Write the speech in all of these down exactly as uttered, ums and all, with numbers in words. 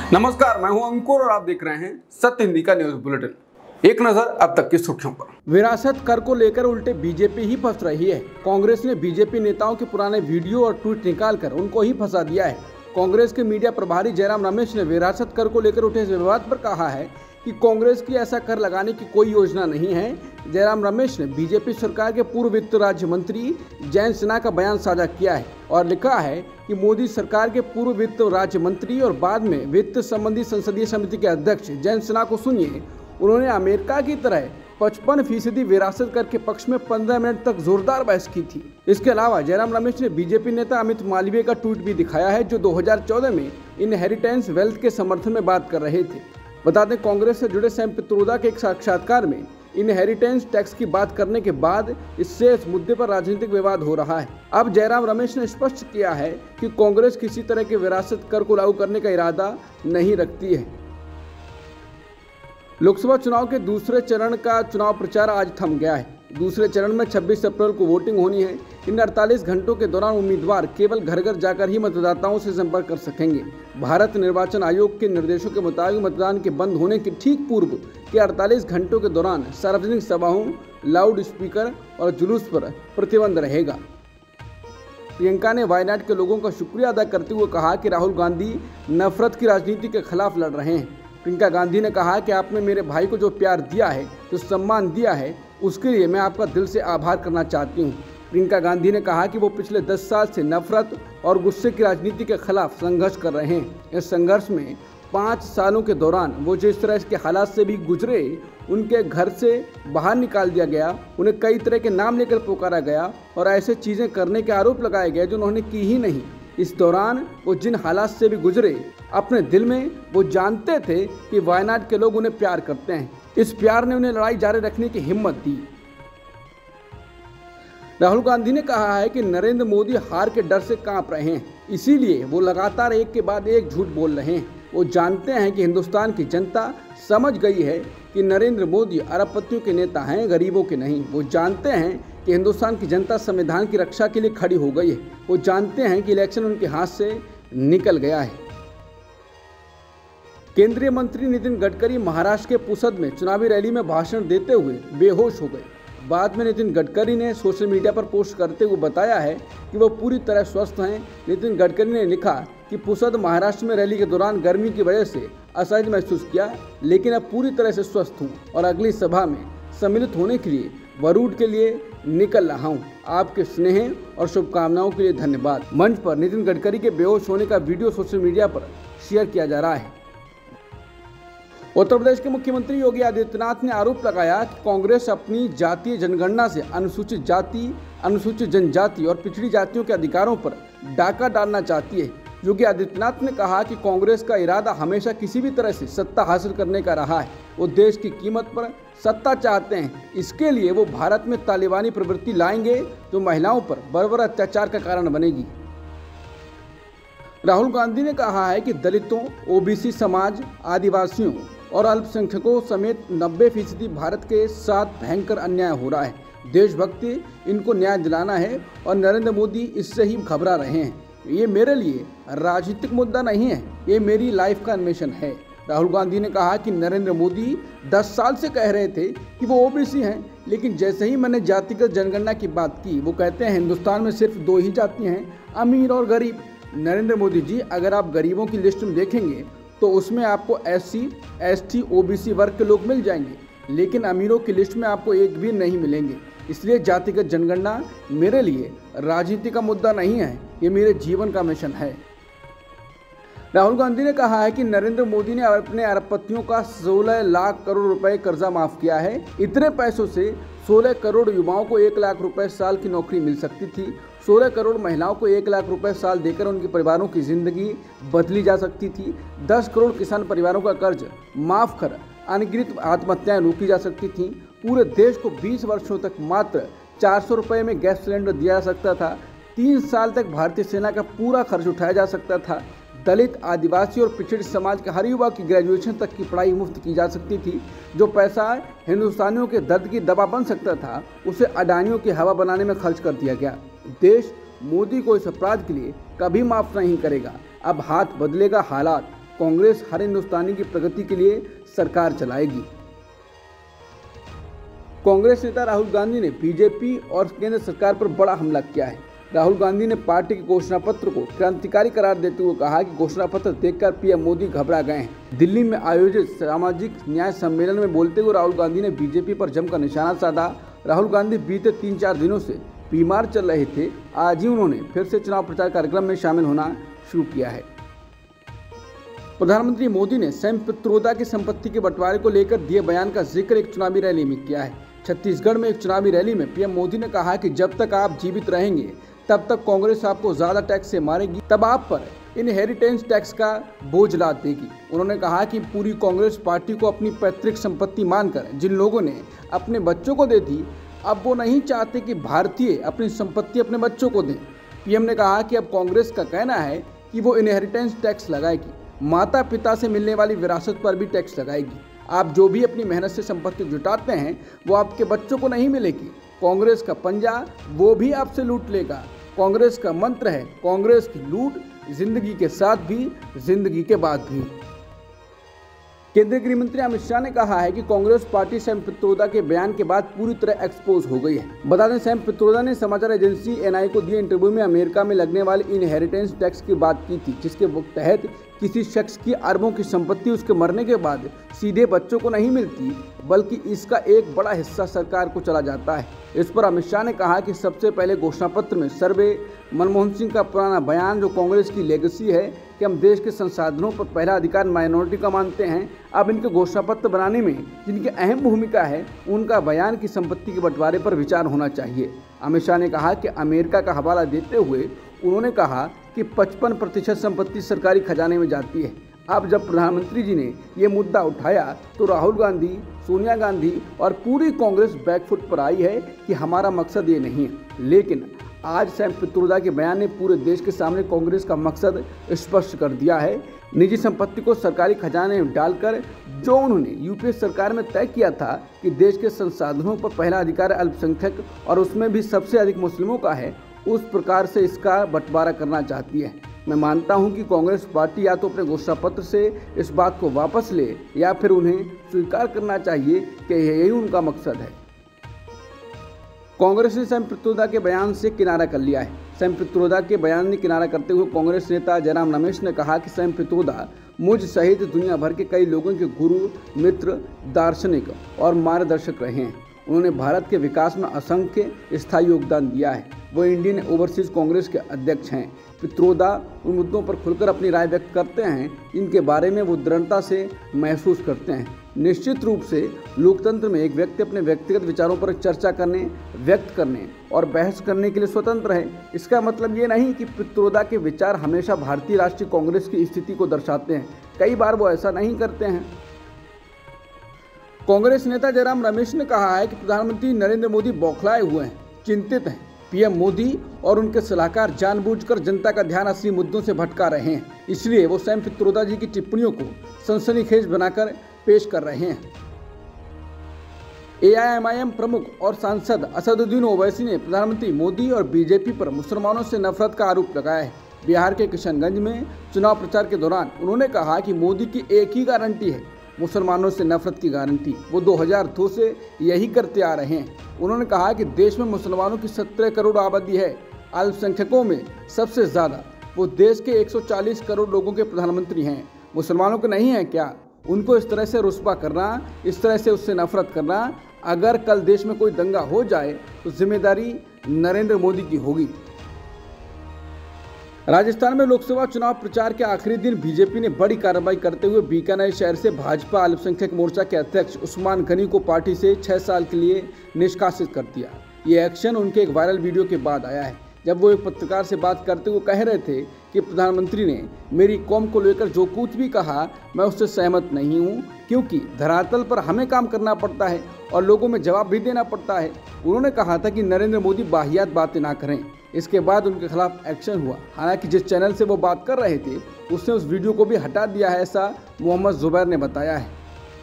नमस्कार, मैं हूं अंकुर और आप देख रहे हैं सत्य हिंदी का न्यूज बुलेटिन। एक नजर अब तक की सुर्खियों पर। विरासत कर को लेकर उल्टे बीजेपी ही फंस रही है। कांग्रेस ने बीजेपी नेताओं के पुराने वीडियो और ट्वीट निकालकर उनको ही फंसा दिया है। कांग्रेस के मीडिया प्रभारी जयराम रमेश ने विरासत कर को लेकर उठे इस विवाद पर कहा है कि कांग्रेस की ऐसा कर लगाने की कोई योजना नहीं है। जयराम रमेश ने बीजेपी सरकार के पूर्व वित्त राज्य मंत्री जयंत सिन्हा का बयान साझा किया है और लिखा है कि मोदी सरकार के पूर्व वित्त राज्य मंत्री और बाद में वित्त संबंधी संसदीय समिति के अध्यक्ष जयंत सिन्हा को सुनिए। उन्होंने अमेरिका की तरह पचपन फीसदी विरासत कर के पक्ष में पंद्रह मिनट तक जोरदार बहस की थी। इसके अलावा जयराम रमेश ने बीजेपी नेता अमित मालवीय का ट्वीट भी दिखाया है, जो दो हज़ार चौदह में इनहेरिटेंस वेल्थ के समर्थन में बात कर रहे थे। बता दें, कांग्रेस से जुड़े सैम पित्रोदा के एक साक्षात्कार में इनहेरिटेंस टैक्स की बात करने के बाद इससे इस मुद्दे पर राजनीतिक विवाद हो रहा है। अब जयराम रमेश ने स्पष्ट किया है कि कांग्रेस किसी तरह के विरासत कर को लागू करने का इरादा नहीं रखती है। लोकसभा चुनाव के दूसरे चरण का चुनाव प्रचार आज थम गया है। दूसरे चरण में छब्बीस अप्रैल को वोटिंग होनी है। इन अड़तालीस घंटों के दौरान उम्मीदवार केवल घर घर जाकर ही मतदाताओं से संपर्क कर सकेंगे। भारत निर्वाचन आयोग के निर्देशों के मुताबिक मतदान के बंद होने के ठीक पूर्व के अड़तालीस घंटों के दौरान सार्वजनिक सभाओं, लाउड स्पीकर और जुलूस पर प्रतिबंध रहेगा। प्रियंका ने वायनाड के लोगों का शुक्रिया अदा करते हुए कहा कि राहुल गांधी नफरत की राजनीति के खिलाफ लड़ रहे हैं। प्रियंका गांधी ने कहा कि आपने मेरे भाई को जो प्यार दिया है, जो सम्मान दिया है, उसके लिए मैं आपका दिल से आभार करना चाहती हूँ। प्रियंका गांधी ने कहा कि वो पिछले दस साल से नफरत और गुस्से की राजनीति के खिलाफ संघर्ष कर रहे हैं। इस संघर्ष में पाँच सालों के दौरान वो जिस तरह के हालात से भी गुजरे, उनके घर से बाहर निकाल दिया गया, उन्हें कई तरह के नाम लेकर पुकारा गया और ऐसे चीज़ें करने के आरोप लगाए गए जो उन्होंने की ही नहीं। इस दौरान वो जिन हालात से भी गुजरे, अपने दिल में वो जानते थे कि वायनाड के लोग उन्हें प्यार करते हैं। इस प्यार ने उन्हें लड़ाई जारी रखने की हिम्मत दी। राहुल गांधी ने कहा है कि नरेंद्र मोदी हार के डर से कांप रहे हैं, इसीलिए वो लगातार एक के बाद एक झूठ बोल रहे हैं। वो जानते हैं कि हिंदुस्तान की जनता समझ गई है कि नरेंद्र मोदी अरबपतियों के नेता हैं, गरीबों के नहीं। वो जानते हैं कि हिंदुस्तान की जनता संविधान की रक्षा के लिए खड़ी हो गई है। वो जानते हैं कि इलेक्शन उनके हाथ से निकल गया है। केंद्रीय मंत्री नितिन गडकरी महाराष्ट्र के पुसद में चुनावी रैली में भाषण देते हुए बेहोश हो गए। बाद में नितिन गडकरी ने सोशल मीडिया पर पोस्ट करते हुए बताया है कि वो पूरी तरह स्वस्थ हैं। नितिन गडकरी ने लिखा कि पुसद महाराष्ट्र में रैली के दौरान गर्मी की वजह से असहज महसूस किया, लेकिन अब पूरी तरह से स्वस्थ हूँ और अगली सभा में सम्मिलित होने के लिए वरुड के लिए निकल रहा हूँ। आपके स्नेह और शुभकामनाओं के लिए धन्यवाद। मंच पर नितिन गडकरी के बेहोश होने का वीडियो सोशल मीडिया पर शेयर किया जा रहा है। उत्तर प्रदेश के मुख्यमंत्री योगी आदित्यनाथ ने आरोप लगाया कि कांग्रेस अपनी जातीय जनगणना से अनुसूचित जाति, अनुसूचित जनजाति और पिछड़ी जातियों के अधिकारों पर डाका डालना चाहती है। योगी आदित्यनाथ ने कहा कि कांग्रेस का इरादा हमेशा किसी भी तरह से सत्ता हासिल करने का रहा है। वो देश की कीमत पर सत्ता चाहते हैं। इसके लिए वो भारत में तालिबानी प्रवृत्ति लाएंगे जो महिलाओं पर बर्बर अत्याचार का कारण बनेगी। राहुल गांधी ने कहा है कि दलितों, ओबीसी समाज, आदिवासियों और अल्पसंख्यकों समेत नब्बे फीसदी भारत के साथ भयंकर अन्याय हो रहा है। देशभक्ति इनको न्याय दिलाना है और नरेंद्र मोदी इससे ही घबरा रहे हैं। ये मेरे लिए राजनीतिक मुद्दा नहीं है, ये मेरी लाइफ का मिशन है। राहुल गांधी ने कहा कि नरेंद्र मोदी दस साल से कह रहे थे कि वो ओबीसी हैं, लेकिन जैसे ही मैंने जातिगत जनगणना की बात की, वो कहते हैं हिंदुस्तान में सिर्फ दो ही जाति हैं, अमीर और गरीब। नरेंद्र मोदी जी, अगर आप गरीबों की लिस्ट में देखेंगे तो उसमें आपको S C, S T, OBC वर्ग के लोग मिल जाएंगे, लेकिन अमीरों की लिस्ट में आपको एक भी नहीं मिलेंगे। इसलिए जातिगत जनगणना मेरे लिए राजनीति का मुद्दा नहीं है, ये मेरे जीवन का मिशन है। राहुल गांधी ने कहा है कि नरेंद्र मोदी ने अपने अरबपतियों का सोलह लाख करोड़ रुपए कर्जा माफ किया है। इतने पैसों से सोलह करोड़ युवाओं को एक लाख रुपए साल की नौकरी मिल सकती थी। सोलह करोड़ महिलाओं को एक लाख रुपए साल देकर उनके परिवारों की जिंदगी बदली जा सकती थी। दस करोड़ किसान परिवारों का कर्ज माफ कर अनगिनत आत्महत्याएं रोकी जा सकती थीं। पूरे देश को बीस वर्षों तक मात्र चार सौ रुपये में गैस सिलेंडर दिया जा सकता था। तीन साल तक भारतीय सेना का पूरा खर्च उठाया जा सकता था। दलित, आदिवासी और पिछड़े समाज के हर युवा की ग्रेजुएशन तक की पढ़ाई मुफ्त की जा सकती थी। जो पैसा हिंदुस्तानियों के दर्द की दवा बन सकता था, उसे अडानियों की हवा बनाने में खर्च कर दिया गया। देश मोदी को इस अपराध के लिए कभी माफ नहीं करेगा। अब हाथ बदलेगा हालात। कांग्रेस हर हिंदुस्तानी की प्रगति के लिए सरकार चलाएगी। कांग्रेस नेता राहुल गांधी ने बीजेपी और केंद्र सरकार पर बड़ा हमला किया है। राहुल गांधी ने पार्टी के घोषणा पत्र को क्रांतिकारी करार देते हुए कहा कि घोषणा पत्र देखकर पीएम मोदी घबरा गए हैं। दिल्ली में आयोजित सामाजिक न्याय सम्मेलन में बोलते हुए राहुल गांधी ने बीजेपी पर जमकर निशाना साधा। राहुल गांधी बीते तीन चार दिनों से बीमार चल रहे थे। आज ही उन्होंने फिर से चुनाव प्रचार कार्यक्रम में शामिल होना शुरू किया है। प्रधानमंत्री मोदी ने सैम पित्रोदा की संपत्ति के बंटवारे को लेकर दिए बयान का जिक्र एक चुनावी रैली में किया है। छत्तीसगढ़ में एक चुनावी रैली में पीएम मोदी ने कहा कि जब तक आप जीवित रहेंगे तब तक कांग्रेस आपको ज्यादा टैक्स से मारेगी, तब आप पर इनहेरिटेंस टैक्स का बोझ लाद देगी। उन्होंने कहा कि पूरी कांग्रेस पार्टी को अपनी पैतृक संपत्ति मानकर जिन लोगों ने अपने बच्चों को दे दी, अब वो नहीं चाहते कि भारतीय अपनी संपत्ति अपने बच्चों को दें। पीएम ने कहा कि अब कांग्रेस का कहना है कि वो इनहेरिटेंस टैक्स लगाएगी, माता पिता से मिलने वाली विरासत पर भी टैक्स लगाएगी। आप जो भी अपनी मेहनत से संपत्ति जुटाते हैं वो आपके बच्चों को नहीं मिलेगी। कांग्रेस का पंजा वो भी आपसे लूट लेगा। कांग्रेस का मंत्र है कांग्रेस की लूट, जिंदगी के साथ भी जिंदगी के बाद भी। केंद्रीय गृह मंत्री अमित शाह ने कहा है कि कांग्रेस पार्टी सैम पित्रोदा के बयान के बाद पूरी तरह एक्सपोज हो गई है। बता दें, सैम पित्रोदा ने समाचार एजेंसी एनआई को दिए इंटरव्यू में अमेरिका में लगने वाले इनहेरिटेंस टैक्स की बात की थी, जिसके तहत किसी शख्स की अरबों की संपत्ति उसके मरने के बाद सीधे बच्चों को नहीं मिलती, बल्कि इसका एक बड़ा हिस्सा सरकार को चला जाता है। इस पर अमित शाह ने कहा कि सबसे पहले घोषणा पत्र में सर्वे मनमोहन सिंह का पुराना बयान, जो कांग्रेस की लेगेसी है कि हम देश के संसाधनों पर पहला अधिकार माइनॉरिटी का मानते हैं, अब इनके घोषणा पत्र बनाने में जिनकी अहम भूमिका है उनका बयान की संपत्ति के बंटवारे पर विचार होना चाहिए। अमित शाह ने कहा कि अमेरिका का हवाला देते हुए उन्होंने कहा कि पचपन प्रतिशत संपत्ति सरकारी खजाने में जाती है। अब जब प्रधानमंत्री जी ने ये मुद्दा उठाया तो राहुल गांधी, सोनिया गांधी और पूरी कांग्रेस बैकफुट पर आई है कि हमारा मकसद ये नहीं है। लेकिन आज सैम पित्रोदा के बयान ने पूरे देश के सामने कांग्रेस का मकसद स्पष्ट कर दिया है। निजी संपत्ति को सरकारी खजाने में डालकर जो उन्होंने यूपीए सरकार में तय किया था कि देश के संसाधनों पर पहला अधिकार अल्पसंख्यक और उसमें भी सबसे अधिक मुस्लिमों का है, उस प्रकार से इसका बंटवारा करना चाहती है। मैं मानता हूं कि कांग्रेस पार्टी या तो अपने घोषणा पत्र से इस बात को वापस ले या फिर उन्हें स्वीकार करना चाहिए कि यही उनका मकसद है। कांग्रेस ने सैम पित्रोदा के बयान से किनारा कर लिया है। सैम पित्रोदा के बयान ने किनारा करते हुए कांग्रेस नेता जयराम रमेश ने कहा कि सैम पित्रोदा मुझ सहित दुनिया भर के कई लोगों के गुरु, मित्र, दार्शनिक और मार्गदर्शक रहे हैं। उन्होंने भारत के विकास में असंख्य स्थायी योगदान दिया है। वो इंडियन ओवरसीज कांग्रेस के अध्यक्ष हैं। पित्रोदा उन मुद्दों पर खुलकर अपनी राय व्यक्त करते हैं इनके बारे में वो दृढ़ता से महसूस करते हैं। निश्चित रूप से लोकतंत्र में एक व्यक्ति अपने व्यक्तिगत विचारों पर चर्चा करने, व्यक्त करने और बहस करने के लिए स्वतंत्र है। इसका मतलब ये नहीं कि पित्रोदा के विचार हमेशा भारतीय राष्ट्रीय कांग्रेस की स्थिति को दर्शाते हैं। कई बार वो ऐसा नहीं करते हैं। कांग्रेस नेता जयराम रमेश ने कहा है कि प्रधानमंत्री नरेंद्र मोदी बौखलाए हुए हैं, चिंतित हैं। पीएम मोदी और उनके सलाहकार जानबूझकर जनता का ध्यान असली मुद्दों से भटका रहे हैं, इसलिए वो सैम पित्रोदा जी की टिप्पणियों को सनसनीखेज बनाकर पेश कर रहे हैं। एआईएमआईएम प्रमुख और सांसद असदुद्दीन ओवैसी ने प्रधानमंत्री मोदी और बीजेपी पर मुसलमानों से नफरत का आरोप लगाया है। बिहार के किशनगंज में चुनाव प्रचार के दौरान उन्होंने कहा कि मोदी की एक ही गारंटी है, मुसलमानों से नफरत की गारंटी। वो दो हज़ार दो से यही करते आ रहे हैं। उन्होंने कहा कि देश में मुसलमानों की सत्रह करोड़ आबादी है, अल्पसंख्यकों में सबसे ज़्यादा। वो देश के एक सौ चालीस करोड़ लोगों के प्रधानमंत्री हैं। मुसलमानों को नहीं है क्या? उनको इस तरह से रुस्वा करना, इस तरह से उससे नफरत करना। अगर कल देश में कोई दंगा हो जाए तो जिम्मेदारी नरेंद्र मोदी की होगी। राजस्थान में लोकसभा चुनाव प्रचार के आखिरी दिन बीजेपी ने बड़ी कार्रवाई करते हुए बीकानेर शहर से भाजपा अल्पसंख्यक मोर्चा के अध्यक्ष उस्मान गनी को पार्टी से छह साल के लिए निष्कासित कर दिया। ये एक्शन उनके एक वायरल वीडियो के बाद आया है, जब वो एक पत्रकार से बात करते हुए कह रहे थे कि प्रधानमंत्री ने मेरी कौम को लेकर जो कुछ भी कहा मैं उससे सहमत नहीं हूँ, क्योंकि धरातल पर हमें काम करना पड़ता है और लोगों में जवाब भी देना पड़ता है। उन्होंने कहा था कि नरेंद्र मोदी वाहियात बातें ना करें। इसके बाद उनके खिलाफ एक्शन हुआ। हालांकि जिस चैनल से वो बात कर रहे थे उसने उस वीडियो को भी हटा दिया है, ऐसा मोहम्मद जुबैर ने बताया है।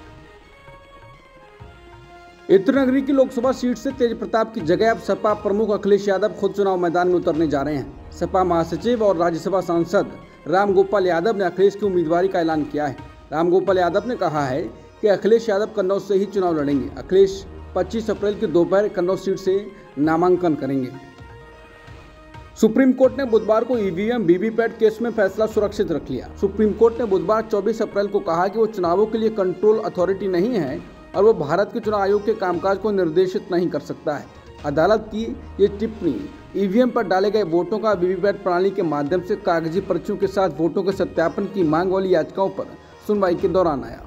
इत्रनगरी की लोकसभा सीट से तेज प्रताप की जगह अब सपा प्रमुख अखिलेश यादव खुद चुनाव मैदान में उतरने जा रहे हैं। सपा महासचिव और राज्यसभा सांसद रामगोपाल यादव ने अखिलेश की उम्मीदवारी का ऐलान किया है। रामगोपाल यादव ने कहा है कि अखिलेश यादव कन्नौज से ही चुनाव लड़ेंगे। अखिलेश पच्चीस अप्रैल की दोपहर कन्नौज सीट से नामांकन करेंगे। सुप्रीम कोर्ट ने बुधवार को ईवीएम वीवीपैट केस में फैसला सुरक्षित रख लिया। सुप्रीम कोर्ट ने बुधवार चौबीस अप्रैल को कहा कि वो चुनावों के लिए कंट्रोल अथॉरिटी नहीं है और वो भारत के चुनाव आयोग के कामकाज को निर्देशित नहीं कर सकता है। अदालत की ये टिप्पणी ईवीएम पर डाले गए वोटों का वीवीपैट प्रणाली के माध्यम से कागजी पर्चियों के साथ वोटों के सत्यापन की मांग वाली याचिकाओं पर सुनवाई के दौरान आया।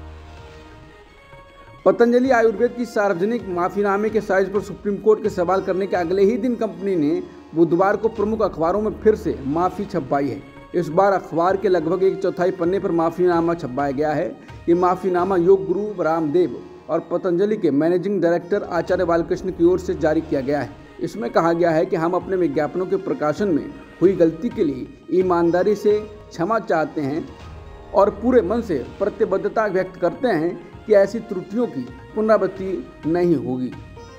पतंजलि आयुर्वेद की सार्वजनिक माफीनामे के साइज पर सुप्रीम कोर्ट के सवाल करने के अगले ही दिन कंपनी ने बुधवार को प्रमुख अखबारों में फिर से माफी छपवाई है। इस बार अखबार के लगभग एक चौथाई पन्ने पर माफीनामा छपवाया गया है। ये माफीनामा योग गुरु रामदेव और पतंजलि के मैनेजिंग डायरेक्टर आचार्य बालकृष्ण की ओर से जारी किया गया है। इसमें कहा गया है कि हम अपने विज्ञापनों के प्रकाशन में हुई गलती के लिए ईमानदारी से क्षमा चाहते हैं और पूरे मन से प्रतिबद्धता व्यक्त करते हैं कि ऐसी त्रुटियों की पुनरावृत्ति नहीं होगी।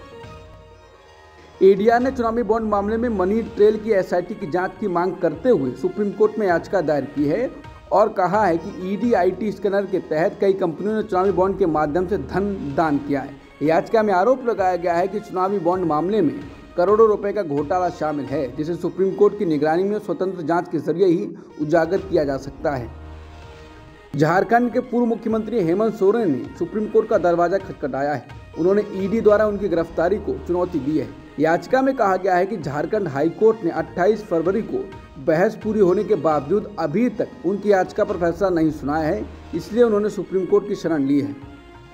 एडीआर ने चुनावी बॉन्ड मामले में मनी ट्रेल की एसआईटी की जांच की मांग करते हुए सुप्रीम कोर्ट में याचिका दायर की है और कहा है कि ईडी आईटी स्कैनर के तहत कई कंपनियों ने चुनावी बॉन्ड के माध्यम से धन दान किया है। याचिका में आरोप लगाया गया है कि चुनावी बॉन्ड मामले में करोड़ों रुपए का घोटाला शामिल है, जिसे सुप्रीम कोर्ट की निगरानी में स्वतंत्र जांच के जरिए ही उजागर किया जा सकता है। झारखंड के पूर्व मुख्यमंत्री हेमंत सोरेन ने सुप्रीम कोर्ट का दरवाजा खटखटाया है। उन्होंने ईडी द्वारा उनकी गिरफ्तारी को चुनौती दी है। याचिका में कहा गया है कि झारखंड हाईकोर्ट ने अट्ठाईस फरवरी को बहस पूरी होने के बावजूद अभी तक उनकी याचिका पर फैसला नहीं सुनाया है, इसलिए उन्होंने सुप्रीम कोर्ट की शरण ली है।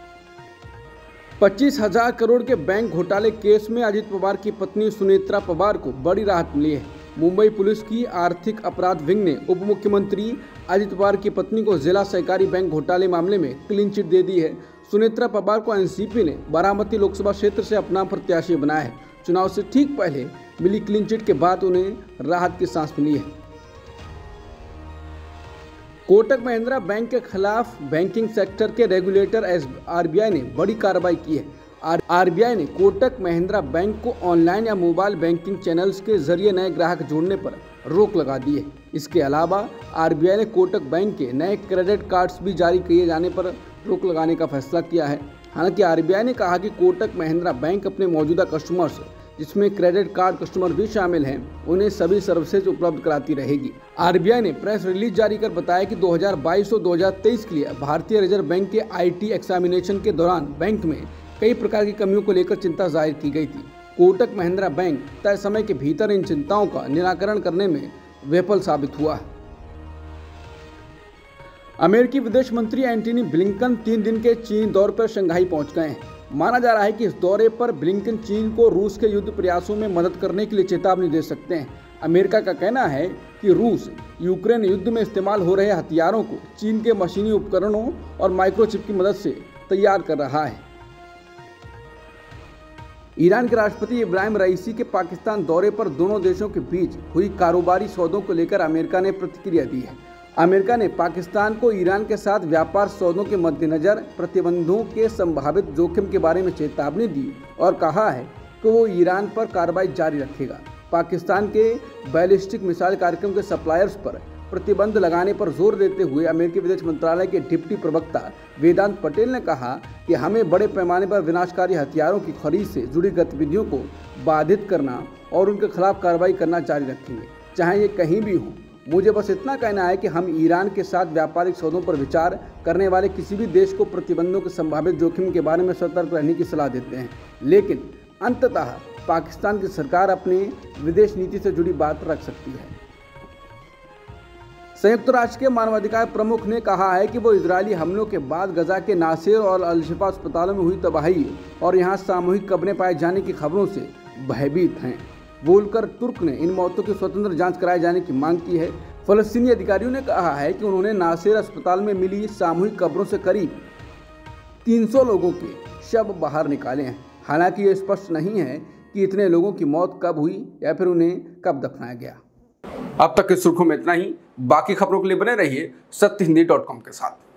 पच्चीस हजार करोड़ के बैंक घोटाले केस में अजित पवार की पत्नी सुनेत्रा पवार को बड़ी राहत मिली है। मुंबई पुलिस की आर्थिक अपराध विंग ने उप मुख्यमंत्री अजित पवार की पत्नी को जिला सहकारी बैंक घोटाले मामले में क्लीन चिट दे दी है। सुनेत्रा पवार को एनसीपी ने बारामती लोकसभा क्षेत्र से अपना प्रत्याशी बनाया है। चुनाव से ठीक पहले मिली क्लीन चिट के बाद उन्हें राहत की सांस मिली है। कोटक महिंद्रा बैंक के खिलाफ बैंकिंग सेक्टर के रेगुलेटर आरबीआई ने बड़ी कार्रवाई की है। आरबीआई ने कोटक महिंद्रा बैंक को ऑनलाइन या मोबाइल बैंकिंग चैनल्स के जरिए नए ग्राहक जोड़ने पर रोक लगा दी है। इसके अलावा आरबीआई ने कोटक बैंक के नए क्रेडिट कार्ड्स भी जारी किए जाने पर रोक लगाने का फैसला किया है। हालांकि आरबीआई ने कहा कि कोटक महिंद्रा बैंक अपने मौजूदा कस्टमर्स, जिसमें क्रेडिट कार्ड कस्टमर भी शामिल हैं, उन्हें सभी सर्विसेज उपलब्ध कराती रहेगी। आरबीआई ने प्रेस रिलीज जारी कर बताया कि दो हज़ार बाईस और दो हज़ार तेईस के लिए भारतीय रिजर्व बैंक के आईटी एग्जामिनेशन के दौरान बैंक में कई प्रकार की कमियों को लेकर चिंता जाहिर की गई थी। कोटक महिंद्रा बैंक तय समय के भीतर इन चिंताओं का निराकरण करने में विफल साबित हुआ है। अमेरिकी विदेश मंत्री एंटनी ब्लिंकन तीन दिन के चीन दौरे पर शंघाई पहुंच गए हैं। माना जा रहा है कि इस दौरे पर ब्लिंकन चीन को रूस के युद्ध प्रयासों में मदद करने के लिए चेतावनी दे सकते हैं। अमेरिका का कहना है कि रूस यूक्रेन युद्ध में इस्तेमाल हो रहे हथियारों को चीन के मशीनी उपकरणों और माइक्रोचिप की मदद से तैयार कर रहा है। ईरान के राष्ट्रपति इब्राहिम रईसी के पाकिस्तान दौरे पर दोनों देशों के बीच हुई कारोबारी सौदों को लेकर अमेरिका ने प्रतिक्रिया दी है। अमेरिका ने पाकिस्तान को ईरान के साथ व्यापार सौदों के मद्देनजर प्रतिबंधों के संभावित जोखिम के बारे में चेतावनी दी और कहा है कि वो ईरान पर कार्रवाई जारी रखेगा। पाकिस्तान के बैलिस्टिक मिसाइल कार्यक्रम के सप्लायर्स पर प्रतिबंध लगाने पर जोर देते हुए अमेरिकी विदेश मंत्रालय के डिप्टी प्रवक्ता वेदांत पटेल ने कहा कि हमें बड़े पैमाने पर विनाशकारी हथियारों की खरीद से जुड़ी गतिविधियों को बाधित करना और उनके खिलाफ कार्रवाई करना जारी रखेंगे, चाहे ये कहीं भी हो। मुझे बस इतना कहना है कि हम ईरान के साथ व्यापारिक सौदों पर विचार करने वाले किसी भी देश को प्रतिबंधों के संभावित जोखिम के बारे में सतर्क रहने की सलाह देते हैं, लेकिन अंततः पाकिस्तान की सरकार अपनी विदेश नीति से जुड़ी बात रख सकती है। संयुक्त राष्ट्र के मानवाधिकार प्रमुख ने कहा है कि वो इजरायली हमलों के बाद गजा के नासिर और अल-शिफा अस्पतालों में हुई तबाही और यहाँ सामूहिक कब्रें पाए जाने की खबरों से भयभीत हैं। वोल्कर तुर्क ने इन मौतों की स्वतंत्र जांच कराए जाने की मांग की है। फलस्तीनी अधिकारियों ने कहा है कि उन्होंने नासिर अस्पताल में मिली सामूहिक कब्रों से करीब तीन सौ लोगों के शव बाहर निकाले हैं। हालांकि ये स्पष्ट नहीं है कि इतने लोगों की मौत कब हुई या फिर उन्हें कब दफनाया गया। अब तक की सुर्खियों में इतना ही। बाकी खबरों के लिए बने रहिए सत्य हिंदी डॉट कॉम के साथ।